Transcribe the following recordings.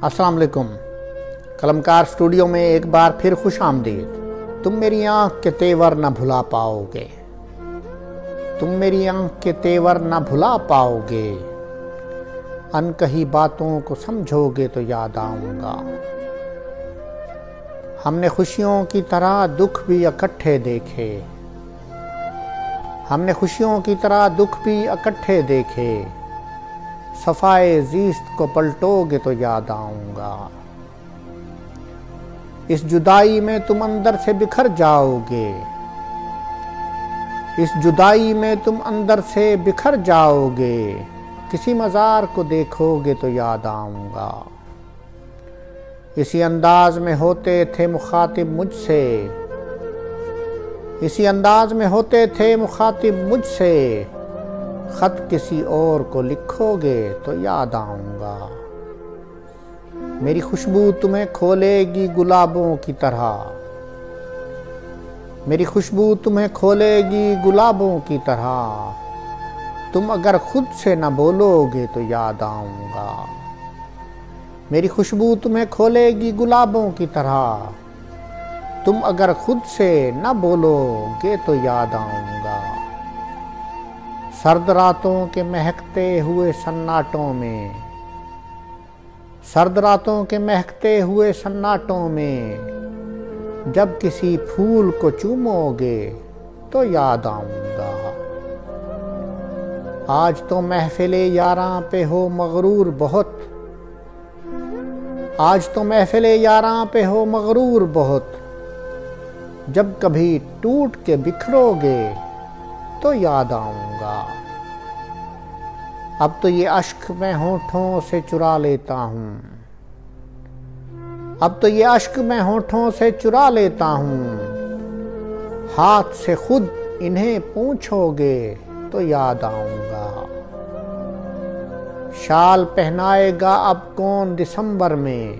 अस्सलाम वालेकुम। कलमकार स्टूडियो में एक बार फिर खुश आमदीद। तुम मेरी आँख के तेवर न भुला पाओगे, तुम मेरी आँख के तेवर न भुला पाओगे, अनकही बातों को समझोगे तो याद आऊँगा। हमने खुशियों की तरह दुख भी इकट्ठे देखे, हमने खुशियों की तरह दुख भी इकट्ठे देखे, सफाए ज़ीस्त को पलटोगे तो याद आऊँगा। इस जुदाई में तुम अंदर से बिखर जाओगे, इस जुदाई में तुम अंदर से बिखर जाओगे, किसी मज़ार को देखोगे तो याद आऊँगा। इसी अंदाज में होते थे मुखातिब मुझसे, इसी अंदाज में होते थे मुखातिब मुझसे, खत किसी और को लिखोगे तो याद आऊँगा। मेरी खुशबू तुम्हें खोलेगी गुलाबों की तरह, मेरी खुशबू तुम्हें खोलेगी गुलाबों की तरह, तुम अगर खुद से न बोलोगे तो याद आऊँगा। मेरी खुशबू तुम्हें खोलेगी गुलाबों की तरह, तुम अगर खुद से न बोलोगे तो याद आऊँगा। सर्द रातों के महकते हुए सन्नाटों में, सर्द रातों के महकते हुए सन्नाटों में, जब किसी फूल को चूमोगे तो याद आऊँगा। आज तो महफिले यारां पे हो मगरूर बहुत, आज तो महफिले यारां पे हो मगरूर बहुत, जब कभी टूट के बिखरोगे तो याद आऊँगा। अब तो ये अश्क मैं होठों से चुरा लेता हूँ, अब तो ये अश्क मैं होठों से चुरा लेता हूँ, हाथ से खुद इन्हें पूछोगे तो याद आऊँगा। शाल पहनाएगा अब कौन दिसंबर में,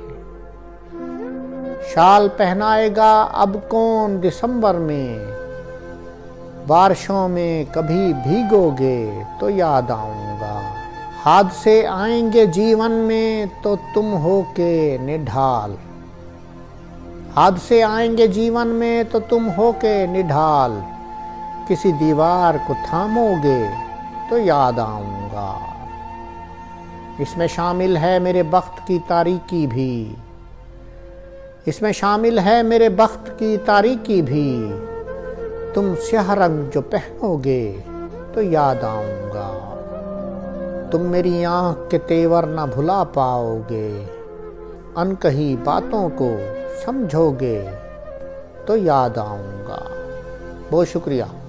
शाल पहनाएगा अब कौन दिसंबर में, बारिशों में कभी भीगोगे तो याद आऊँगा। हादसे आएंगे जीवन में तो तुम हो के निढाल, हादसे आएंगे जीवन में तो तुम हो के निढाल, किसी दीवार को थामोगे तो याद आऊँगा। इसमें शामिल है मेरे बख्त की तारीकी भी, इसमें शामिल है मेरे बख्त की तारीकी भी, तुम स्याह रंग जो पहनोगे तो याद आऊँगा। तुम मेरी आँख के तेवर ना भुला पाओगे, अनकही बातों को समझोगे तो याद आऊँगा। बहुत शुक्रिया।